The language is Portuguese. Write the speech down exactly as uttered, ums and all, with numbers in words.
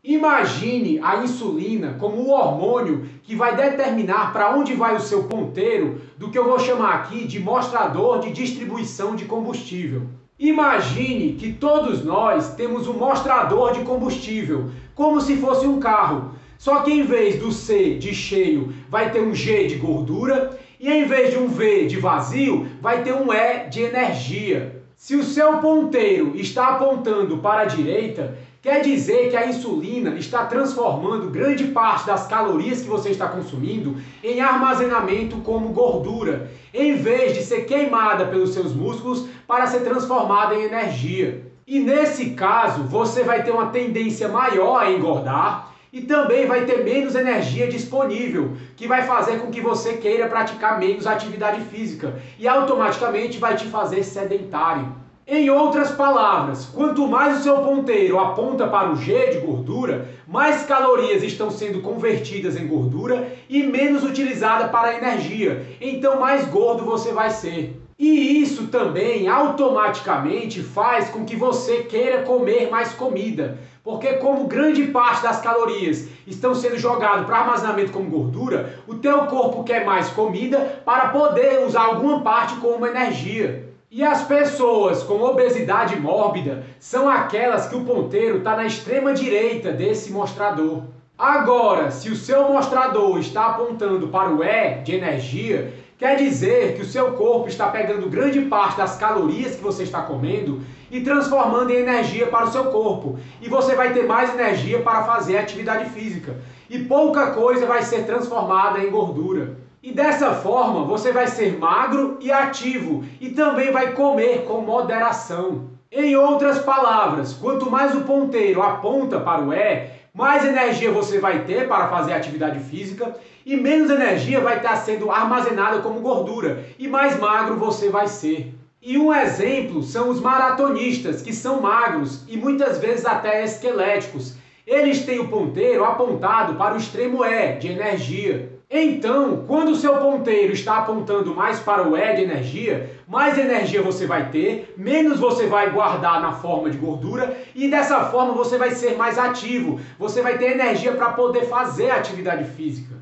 Imagine a insulina como o hormônio que vai determinar para onde vai o seu ponteiro do que eu vou chamar aqui de mostrador de distribuição de combustível. Imagine que todos nós temos um mostrador de combustível, como se fosse um carro. Só que em vez do C de cheio, vai ter um G de gordura e em vez de um V de vazio, vai ter um E de energia. Se o seu ponteiro está apontando para a direita, quer dizer que a insulina está transformando grande parte das calorias que você está consumindo em armazenamento como gordura, em vez de ser queimada pelos seus músculos para ser transformada em energia. E nesse caso, você vai ter uma tendência maior a engordar e também vai ter menos energia disponível, que vai fazer com que você queira praticar menos atividade física e automaticamente vai te fazer sedentário. Em outras palavras, quanto mais o seu ponteiro aponta para o G de gordura, mais calorias estão sendo convertidas em gordura e menos utilizada para energia, então mais gordo você vai ser. E isso também automaticamente faz com que você queira comer mais comida, porque como grande parte das calorias estão sendo jogadas para armazenamento como gordura, o teu corpo quer mais comida para poder usar alguma parte como energia. E as pessoas com obesidade mórbida são aquelas que o ponteiro está na extrema direita desse mostrador. Agora, se o seu mostrador está apontando para o E de energia, quer dizer que o seu corpo está pegando grande parte das calorias que você está comendo e transformando em energia para o seu corpo. E você vai ter mais energia para fazer atividade física. E pouca coisa vai ser transformada em gordura. E dessa forma você vai ser magro e ativo e também vai comer com moderação. Em outras palavras, quanto mais o ponteiro aponta para o E, mais energia você vai ter para fazer atividade física e menos energia vai estar sendo armazenada como gordura e mais magro você vai ser. E um exemplo são os maratonistas, que são magros e muitas vezes até esqueléticos. Eles têm o ponteiro apontado para o extremo E de energia. Então, quando o seu ponteiro está apontando mais para o E de energia, mais energia você vai ter, menos você vai guardar na forma de gordura e dessa forma você vai ser mais ativo, você vai ter energia para poder fazer atividade física.